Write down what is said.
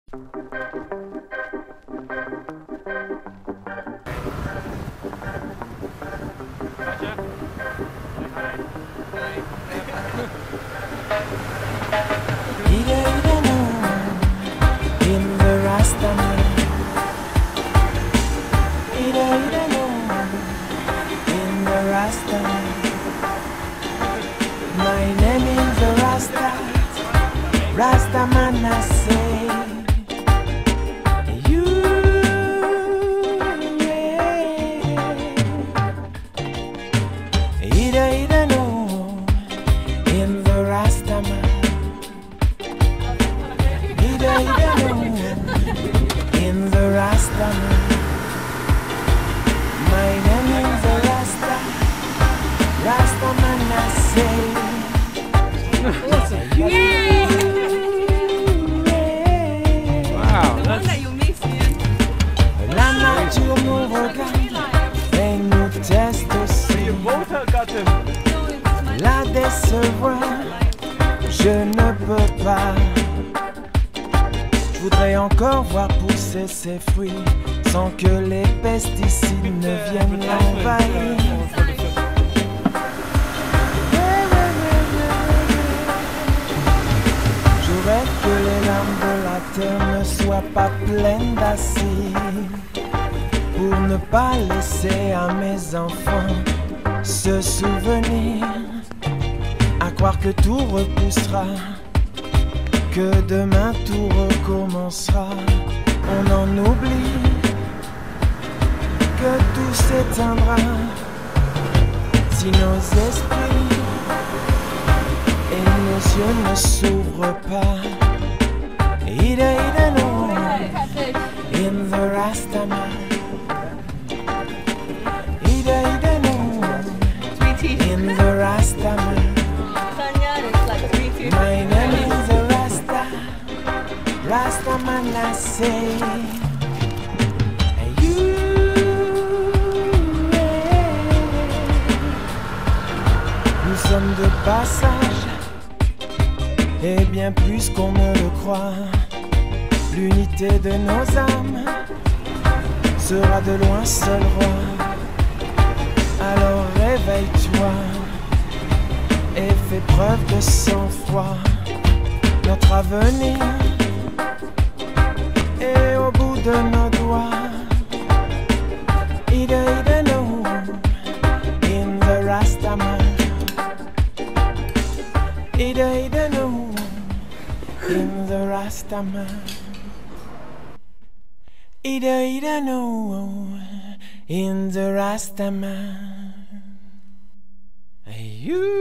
In the Rastaman, in the Rastaman. My name is the Rasta, Rastaman I say. You, Ida no, in the Rastaman. Ida no, in the Rastaman. My name is the Rasta, Rastaman I say. Wow, La nature nous regarde et nous teste aussi. La décevoir, je ne peux pas. Je voudrais encore voir pousser ses fruits sans que les pesticides ne viennent l'envahir. Je rêve que les larmes de la terre ne soient pas pleines d'acide, pour ne pas laisser à mes enfants ce souvenir, à croire que tout repoussera, que demain tout recommencera. On en oublie, que tout s'éteindra, si nos esprits et nos yeux ne s'ouvrent pas. Ida no, in the Rastaman. Ida no, in the Rastaman. My name is the Rasta, Rastaman I say. And you, nous sommes de passage, et bien plus qu'on ne le croit. L'unité de nos âmes sera de loin seul roi. Alors réveille-toi et fais preuve de sang-froid. Notre avenir est au bout de nos doigts. Ida no, in the Rastaman. Ida no, in the Rastaman. Ida no, in the Rastaman. You